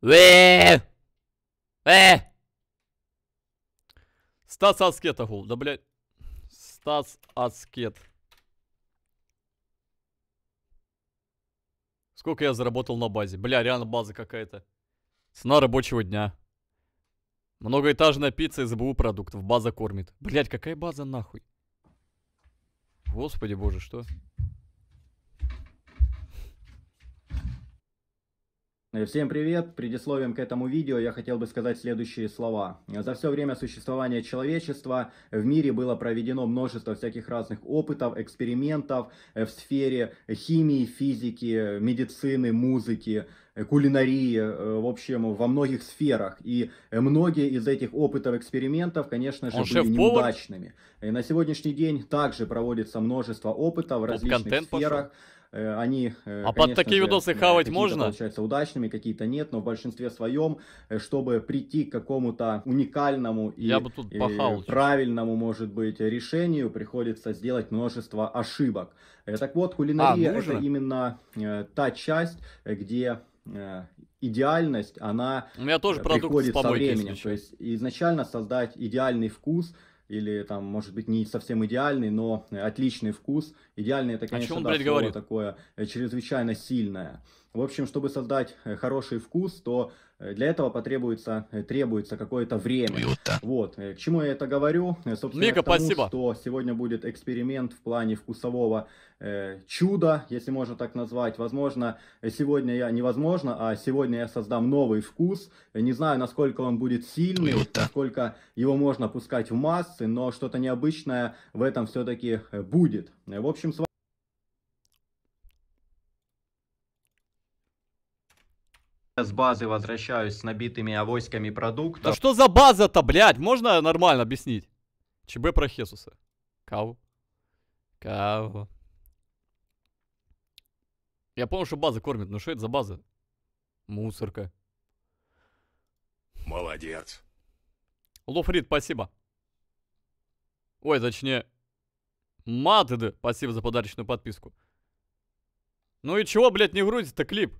Стас Аскет огул, да блядь. Стас Аскет. Сколько я заработал на базе? Бля, реально база какая-то. Цена рабочего дня. Многоэтажная пицца из БУ продуктов. База кормит. Блять, какая база нахуй? Господи боже, что? Всем привет! Предисловием к этому видео я хотел бы сказать следующие слова. За все время существования человечества в мире было проведено множество всяких разных опытов, экспериментов в сфере химии, физики, медицины, музыки, кулинарии, в общем, во многих сферах. И многие из этих опытов, экспериментов, конечно же, были неудачными. И на сегодняшний день также проводится множество опытов в различных сферах. Они, под такие видосы хавать можно? Получаются удачными, какие-то нет, но в большинстве своем, чтобы прийти к какому-то уникальному и правильному, может быть, решению, приходится сделать множество ошибок. Так вот, кулинария это именно та часть, где идеальность, она приходит со временем. То есть изначально создать идеальный вкус, или там, может быть, не совсем идеальный, но отличный вкус. Идеальный это, конечно, да, слово такое чрезвычайно сильное. В общем, чтобы создать хороший вкус, то для этого требуется какое-то время. Вот. К чему я это говорю? Собственно, Мика, к тому, спасибо. что сегодня будет эксперимент в плане вкусового чуда, если можно так назвать. Возможно, сегодня я создам новый вкус. Не знаю, насколько он будет сильный, насколько его можно пускать в массы, но что-то необычное в этом все-таки будет. В общем, с базы возвращаюсь с набитыми авоськами продуктов. Да что за база-то, блядь? Можно нормально объяснить? ЧБ про Хесуса. Кау. Я понял, что база кормит, но что это за база? Мусорка. Молодец. Лофрид, спасибо. Ой, точнее. Мадд, спасибо за подарочную подписку. Ну и чего, блядь, не грузит-то клип?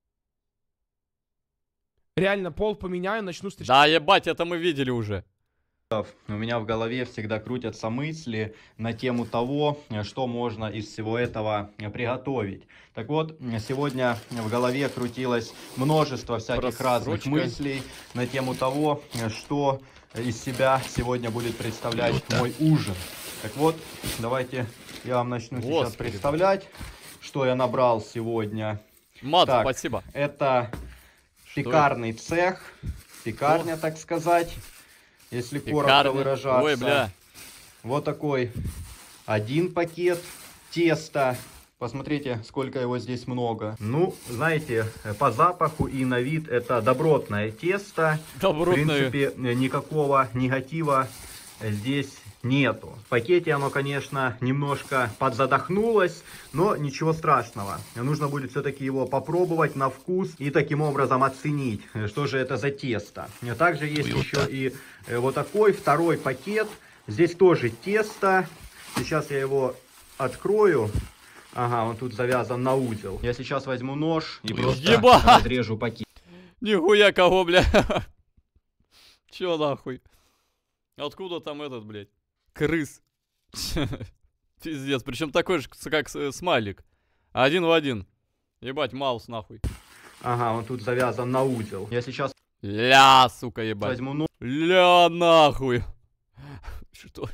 Реально, пол поменяю, начну встречать. Да, ебать, это мы видели уже. У меня в голове всегда крутятся мысли на тему того, что можно из всего этого приготовить. Так вот, сегодня в голове крутилось множество всяких разных мыслей на тему того, что из себя сегодня будет представлять мой ужин. Так вот, давайте я вам начну сейчас представлять, что я набрал сегодня. Так, спасибо. Это пекарный цех, пекарня, так сказать. Если коротко выражаться. Ой, бля. Вот такой один пакет теста. Посмотрите, сколько его здесь много. Ну, знаете, по запаху и на вид это добротное тесто. Добротное. В принципе, никакого негатива здесь нету. В пакете оно, конечно, немножко подзадохнулось, но ничего страшного. Нужно будет все-таки его попробовать на вкус и таким образом оценить, что же это за тесто. Также есть еще и вот такой второй пакет. Здесь тоже тесто. Сейчас я его открою. Ага, он тут завязан на узел. Я сейчас возьму нож и просто разрежу пакет. Нихуя кого, бля. Чё нахуй? Откуда там этот, блядь? Крыс. Пиздец. Причем такой же, как смайлик. Один в один. Ебать, маус нахуй. Ага, он тут завязан на узел. Я сейчас... Ля, сука, ебать. Возьму нож. Ля, нахуй. Что?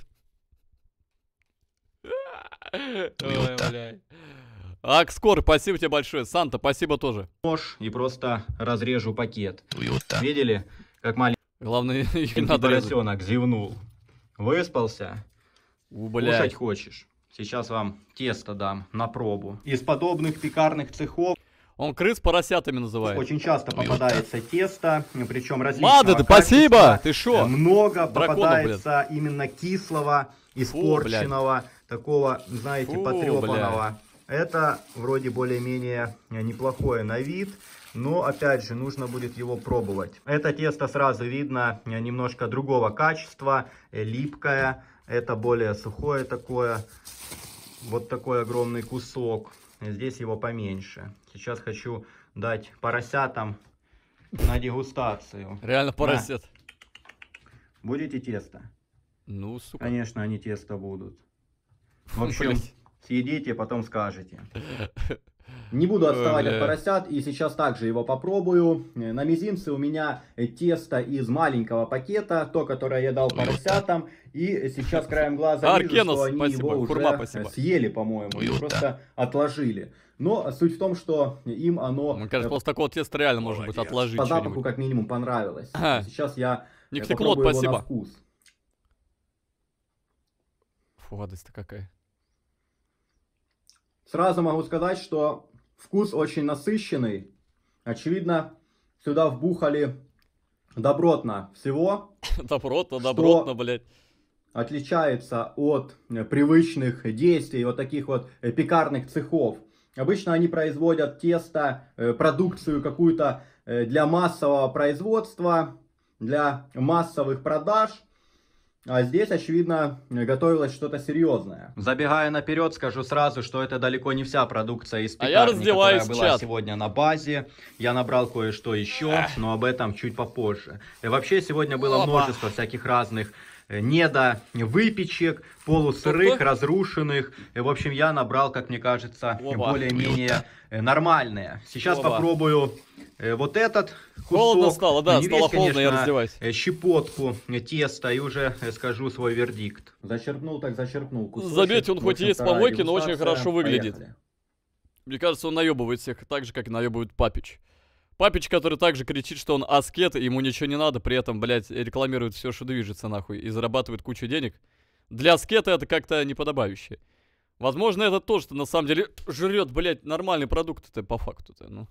Ой, блядь. Акскор, спасибо тебе большое. Санта, спасибо тоже. Нож и просто разрежу пакет. Видели, как маленький... Главное, их надо поросенок зевнул. Выспался? Блядь. Кушать хочешь? Сейчас вам тесто дам на пробу. Из подобных пекарных цехов он крыс поросятами называет. очень часто попадается тесто, причем различного Мадд, спасибо! Ты шо? Много попадается именно кислого, испорченного, такого, знаете, потрепанного. Это вроде более-менее неплохое на вид. Но, опять же, нужно будет его пробовать. Это тесто сразу видно немножко другого качества, липкое. Это более сухое такое. Вот такой огромный кусок. Здесь его поменьше. Сейчас хочу дать поросятам на дегустацию. Реально поросят. Будете тесто? Ну, сука. Конечно, они тесто будут. В общем, съедите, потом скажете. Не буду отставать от поросят, и сейчас также его попробую. На мизинце у меня тесто из маленького пакета, то, которое я дал поросятам. И сейчас краем глаза вижу, что они его уже съели, по-моему, и просто отложили. Но суть в том, что им оно... Мне кажется, после такого теста реально можно будет отложить. По запаху как минимум понравилось. Сейчас я попробую его на вкус. Фу, гадость-то какая. Сразу могу сказать, что вкус очень насыщенный. Очевидно, сюда вбухали добротно всего. Добротно, блядь. Отличается от привычных действий вот таких вот пекарных цехов. Обычно они производят тесто, продукцию какую-то для массового производства, для массовых продаж. А здесь, очевидно, готовилось что-то серьезное. Забегая наперед, скажу сразу, что это далеко не вся продукция из пекарни, которая была сегодня на базе. Я набрал кое-что еще, но об этом чуть попозже. И вообще сегодня было множество всяких разных недовыпечек, полусырых, разрушенных. И, в общем, я набрал, как мне кажется, более-менее нормальные. Сейчас попробую вот этот кусок. Холодно стало, да, не стало весь, холодно, конечно, я раздеваюсь. Щепотку теста и уже скажу свой вердикт. Зачерпнул, так зачерпнул кусочек. Заметьте, он хоть и есть с помойки, но очень хорошо выглядит. Поехали. Мне кажется, он наебывает всех так же, как и наебывает Папич. Папич, который также кричит, что он аскет, ему ничего не надо, при этом, блядь, рекламирует все, что движется, нахуй, и зарабатывает кучу денег. Для аскета это как-то неподобающе. Возможно, это то, что на самом деле жрет, блядь, нормальный продукт-то по факту-то, ну.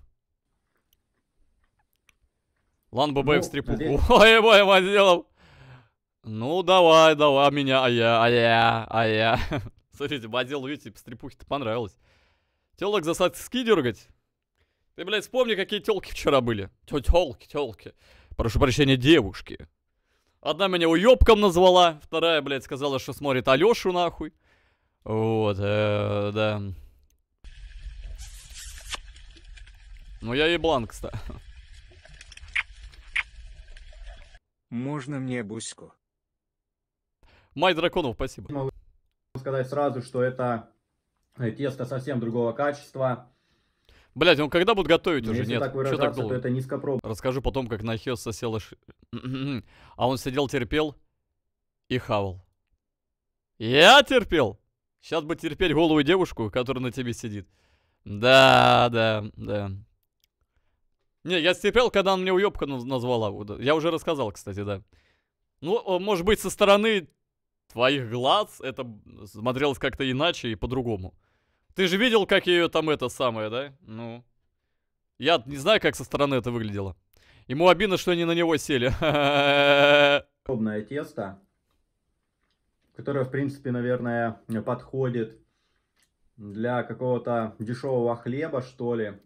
Лан Бабаев стрипуху. Ой, сделал. Ну, давай, меня, а я. Смотрите, Бадил, видите, стрипухе-то понравилось. Телок за соски дергать? Ты, блядь, вспомни, какие телки вчера были. Телки. Прошу прощения, девушки. Одна меня уёбком назвала, вторая, блядь, сказала, что смотрит Алёшу, нахуй. Вот, да. Ну, я еблан, кстати. Можно мне буську? Май драконов, спасибо. Могу сказать сразу, что это тесто совсем другого качества. Блять, он когда будет готовить уже? Если Нет, так выражаться, так долго? То это низкопробно. Расскажу потом, как на Хеоса села... А он сидел, терпел и хавал. Я терпел? Сейчас бы терпеть голую девушку, которая на тебе сидит. Да. Не, я стерпел, когда он мне уёбка назвала. Я уже рассказал, кстати, да. Ну, может быть, со стороны твоих глаз это смотрелось как-то иначе и по-другому. Ты же видел, как ее там это самое, да? Ну. Я не знаю, как со стороны это выглядело. Ему обидно, что они на него сели. Подобное тесто, которое, в принципе, наверное, подходит для какого-то дешевого хлеба, что ли.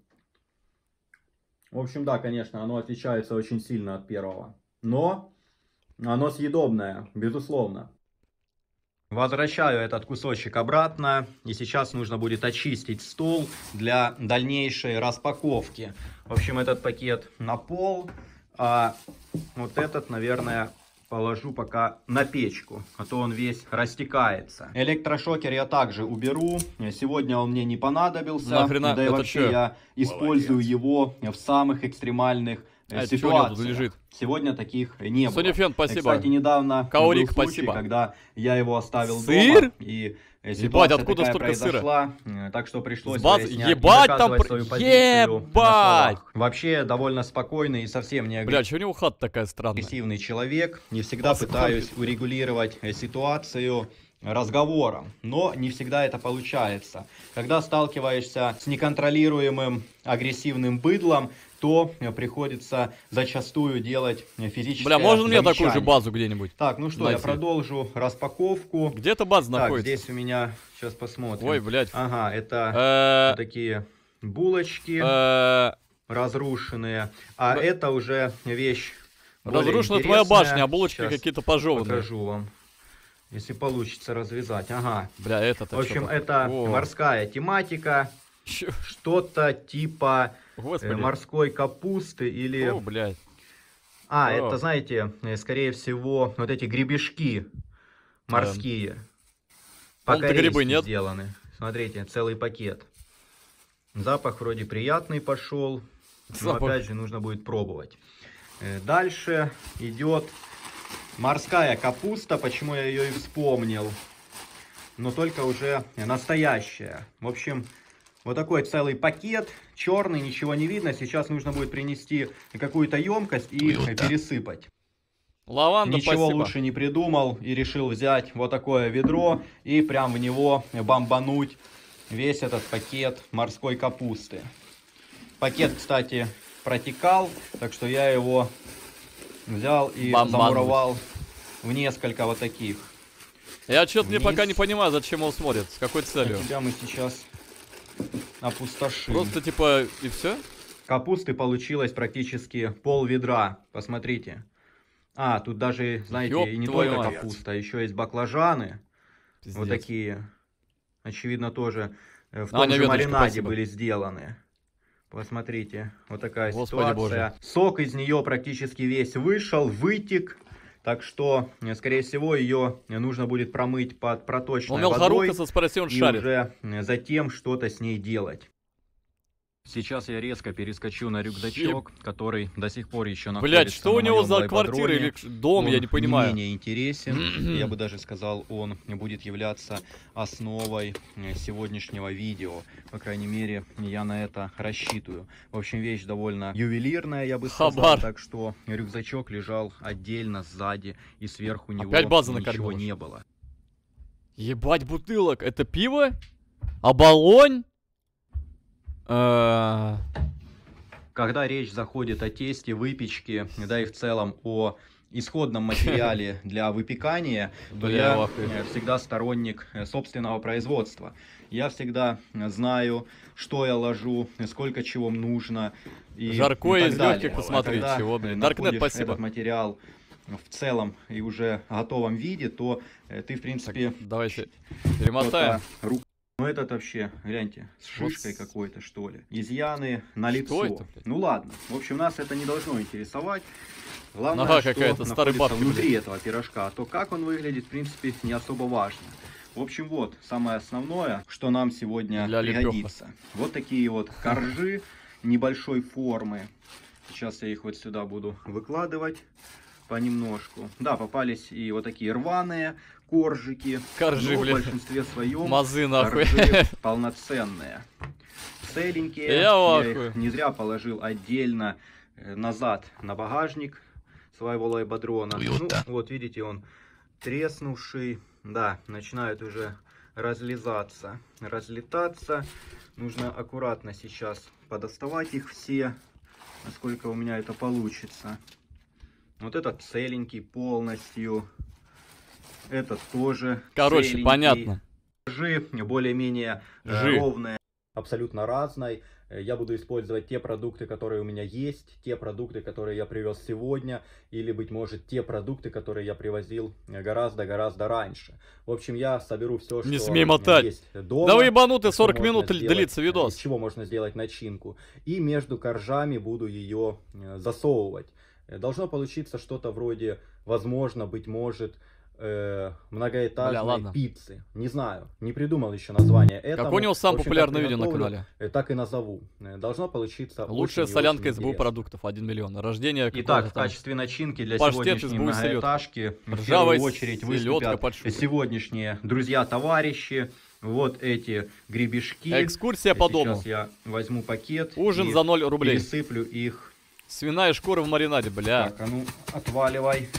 В общем, да, конечно, оно отличается очень сильно от первого. Но оно съедобное, безусловно. Возвращаю этот кусочек обратно. И сейчас нужно будет очистить стол для дальнейшей распаковки. В общем, этот пакет на пол. А вот этот, наверное, положу пока на печку, а то он весь растекается. Электрошокер я также уберу. Сегодня он мне не понадобился. Нахрена? Да и вообще я использую его в самых экстремальных ситуациях. Сегодня таких не было. Сонифен, спасибо. Кстати, недавно Каурик, был случай, спасибо. Когда я его оставил Сыр? дома, и ситуация откуда такая столько произошла, так что пришлось ебать там, ебать! Вообще довольно спокойный и совсем не Бля, что у него хата такая странная? агрессивный человек. Не всегда пытаюсь урегулировать ситуацию разговором, но не всегда это получается. Когда сталкиваешься с неконтролируемым агрессивным быдлом, то приходится зачастую делать физическое Бля, можно мне замечание. такую же базу где-нибудь? Так, ну что, найти? Я продолжу распаковку. Где эта база находится? Здесь у меня, сейчас посмотрим. Ой, блядь. Ага, это такие булочки разрушенные. А это уже вещь разрушена твоя башня, а булочки какие-то пожеванные. Покажу вам. Если получится развязать. Ага. Бля, это-то в общем, это морская тематика. Что-то типа морской капусты или... О, блядь. Это, знаете, скорее всего, вот эти гребешки морские. По-корейски сделаны. Смотрите, целый пакет. Запах вроде приятный пошел. Но опять же нужно будет пробовать. Дальше идет морская капуста. Почему я ее и вспомнил. Но только уже настоящая. В общем, вот такой целый пакет. Черный, ничего не видно. Сейчас нужно будет принести какую-то емкость и пересыпать. Лаванда, ничего спасибо. Лучше не придумал и решил взять вот такое ведро и прям в него бомбануть весь этот пакет морской капусты. Пакет, кстати, протекал, так что я его взял и замуровал в несколько вот таких. Я что-то пока не понимаю, зачем он смотрит, с какой целью. Тебя мы сейчас опустошим. Просто типа и все? Капусты получилось практически пол ведра, посмотрите. Тут даже, знаете, и не только капуста, еще есть баклажаны. Пиздец. Вот такие. Очевидно, тоже в том же маринаде были сделаны. Посмотрите, вот такая ситуация. Боже. Сок из нее практически весь вышел, вытек. Так что, скорее всего, ее нужно будет промыть под проточной водой. И уже затем что-то с ней делать. Сейчас я резко перескочу на рюкзачок, который до сих пор еще находится. Блять, что у него за квартира или дом, я не понимаю. Он не менее интересен. Я бы даже сказал, он будет являться основой сегодняшнего видео. По крайней мере, я на это рассчитываю. В общем, вещь довольно ювелирная, я бы сказал. Так что рюкзачок лежал отдельно сзади, и сверху него ничего не было. Ебать бутылок, это пиво? Оболонь? Когда речь заходит о тесте, выпечке, да и в целом о исходном материале для выпекания, то я всегда сторонник собственного производства. Я всегда знаю, что я ложу, сколько чего нужно. Жарко из легких, посмотри, чего, блин. Даркнет, спасибо. Этот материал в целом и уже готовом виде, то ты, в принципе... Так, давайте перемотаем. Ну этот вообще, гляньте, с шишкой какой-то, что ли. Изъяны на лицо. Ну ладно, в общем, нас это не должно интересовать. Главное, что находится внутри этого пирожка. А то, как он выглядит, в принципе, не особо важно. В общем, вот, самое основное, что нам сегодня пригодится. Вот такие вот коржи небольшой формы. Сейчас я их вот сюда буду выкладывать понемножку. Да, попались и вот такие рваные коржики. Коржи, в большинстве своем мазы, нахуй. Коржи полноценные. Целенькие. Я их не зря положил отдельно назад на багажник своего лайбадрона. Ну, вот видите, он треснувший. Да, начинает уже разлетаться. Нужно аккуратно сейчас подоставать их все, насколько у меня это получится. Вот этот целенький полностью. Этот тоже. Короче, целенький. Понятно. Жи более-менее ровные. Абсолютно разной. Я буду использовать те продукты, которые у меня есть, те продукты, которые я привез сегодня, или, быть может, те продукты, которые я привозил гораздо-гораздо раньше. В общем, я соберу все, что есть дома. Да вы ебанутый, 40 минут длится видос. Из чего можно сделать начинку. И между коржами буду ее засовывать. Должно получиться что-то вроде, возможно, быть может, многоэтажной пиццы. Не знаю, не придумал еще название этому. Как у него самое популярное видео на канале? Так и назову. Должно получиться лучшая солянка СБУ продуктов, 1 миллион. Рождение. Итак, в качестве начинки для сегодняшней многоэтажки в первую очередь выступят сегодняшние друзья-товарищи. Вот эти гребешки. Экскурсия по дому. Сейчас я возьму пакет. Ужин за 0 рублей. Пересыплю их. Свиная шкура в маринаде, бля. Так, а ну, отваливай.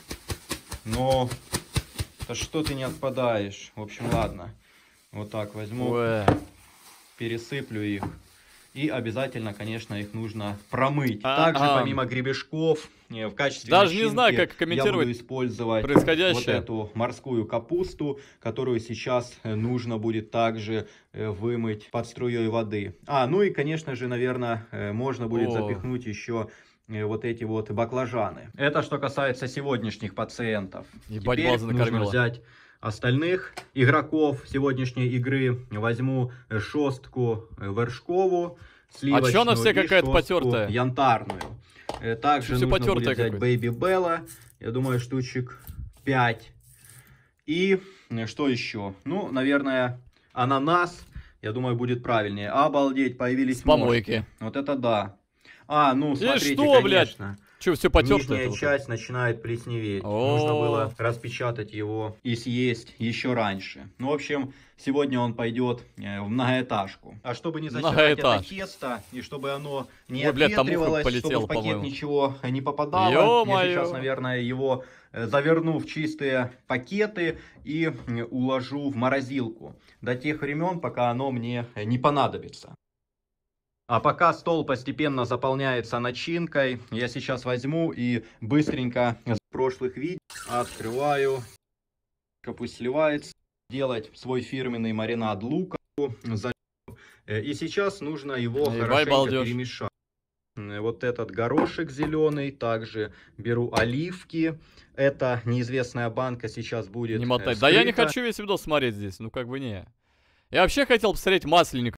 Но... Да что ты не отпадаешь? В общем, ладно. Вот так возьму. Пересыплю их. И обязательно, конечно, их нужно промыть. Также, помимо гребешков, в качестве даже не знаю, как комментировать я буду использовать происходящее. Вот эту морскую капусту, которую сейчас нужно будет также вымыть под струей воды. Ну и, конечно же, наверное, можно будет запихнуть еще вот эти вот баклажаны. Это что касается сегодняшних пациентов. Ебать, теперь нужно взять остальных игроков сегодняшней игры. Возьму шостку вершкову. сливочную, чё она вся и какая-то шостку потертая? янтарную. Также Все нужно потертое будет взять какое-то. Baby Bella, я думаю, штучек 5. И что еще? Ну, наверное, ананас, я думаю, будет правильнее. Обалдеть, появились С помойки. мошки. Вот это да. Ну, смотрите, что, блядь? конечно. Че, все потертое? Нижняя часть начинает плесневеть. Нужно было распечатать его и съесть еще раньше. Ну, в общем, сегодня он пойдет в многоэтажку. А чтобы не затирать это тесто, и чтобы оно не ответривалось, чтобы в пакет ничего не попадало, я сейчас, наверное, его заверну в чистые пакеты и уложу в морозилку. До тех времен, пока оно мне не понадобится. А пока стол постепенно заполняется начинкой, я сейчас возьму и быстренько с прошлых видео открываю, пусть сливается, делать свой фирменный маринад лука. И сейчас нужно его хорошенько перемешать. Вот этот горошек зеленый, также беру оливки. Это неизвестная банка сейчас будет. Не мотай. Да я не хочу весь видос смотреть здесь, ну как бы не. Я вообще хотел посмотреть масленик.